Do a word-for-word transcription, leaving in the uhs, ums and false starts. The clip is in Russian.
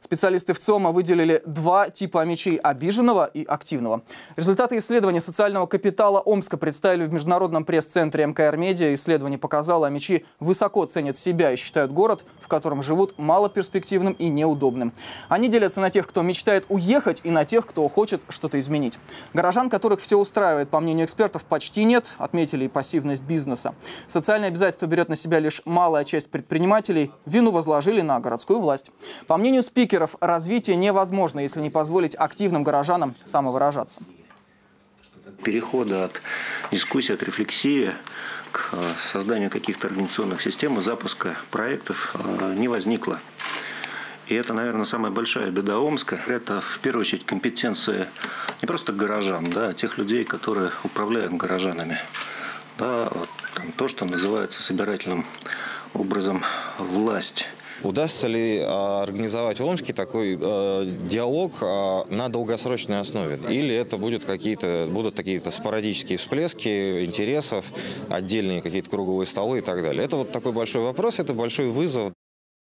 Специалисты ВЦИОМа выделили два типа омичей – обиженного и активного. Результаты исследования социального капитала Омска представили в международном пресс-центре эм ка эр Медиа. Исследование показало, омичи высоко ценят себя и считают город, в котором живут, малоперспективным и неудобным. Они делятся на тех, кто мечтает уехать, и на тех, кто хочет что-то изменить. Горожан, которых все устраивает, по мнению экспертов, почти нет. Отметили и пассивность бизнеса. Социальное обязательство берет на себя лишь малая часть предпринимателей. Вину возложили на городскую власть. По мнению спикера, развитие невозможно, если не позволить активным горожанам самовыражаться. Перехода от дискуссии, от рефлексии к созданию каких-то организационных систем и запуска проектов не возникло. И это, наверное, самая большая беда Омска. Это, в первую очередь, компетенция не просто горожан, да, а тех людей, которые управляют горожанами. Да, вот, там, то, что называется собирательным образом власть. Удастся ли а, организовать в Омске такой а, диалог а, на долгосрочной основе? Или это будет какие-то, будут какие-то спорадические всплески интересов, отдельные какие-то круглые столы и так далее? Это вот такой большой вопрос, это большой вызов.